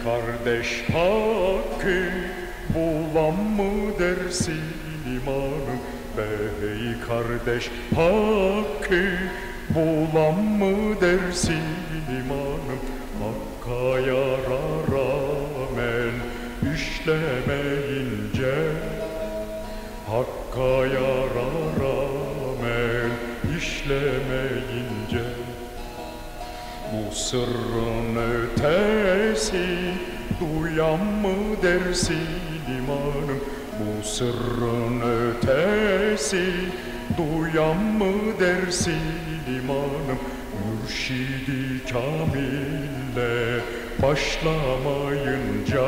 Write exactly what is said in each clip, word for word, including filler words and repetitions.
kardeş hakkı bulan mı dersin imanım? Bey kardeş hakkı bulan mı dersin imanım? Hakka yarar amel işlemeyince, Hakka yarar amel işlemeyince, bu sırrın ötesi duyan mı dersin imanım? Bu sırrın ötesi duyan mı dersin imanım? Mürşidi kamille başlamayınca,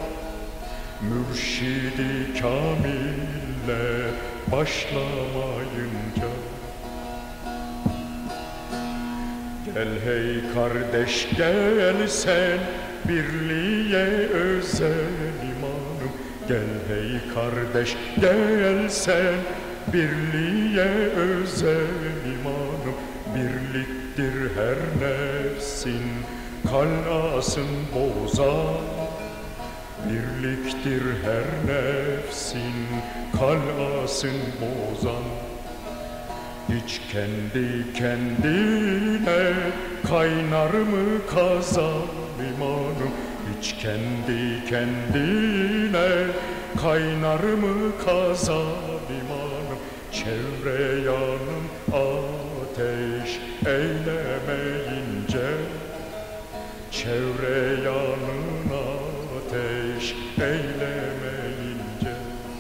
Mürşidi kamille başlamayınca, gel hey kardeş gel sen birliğe özel imanım. Gel hey kardeş gel sen birliğe özel imanım. Birliktir her nefsin kalasın bozan, birliktir her nefsin kalasın bozan. Hiç kendi kendine kaynar mı kazan imanım? Hiç kendi kendine kaynar mı kazan imanım? Çevre yanım ateş eylemeyince, çevre yanın ateş eylemeyince,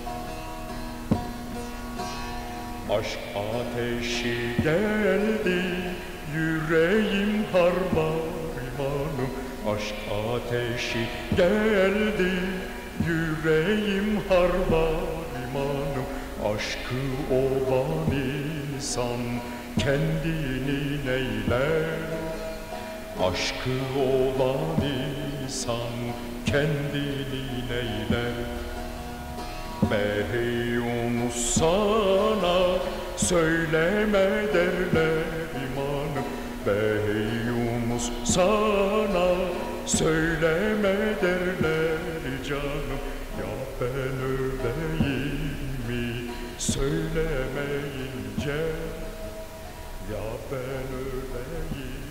aşk ateşi geldi yüreğim harlar imanım. Aşk ateşi geldi yüreğim harlar imanım. Aşkı olan insan kendini neyler? Aşkı olan insan kendini neyler? Bey Yunus sana söyleme derler imanım. Bey Yunus sana söyleme derler canım. Ya ben öleyim mi söylemeyince, ya ben öleyim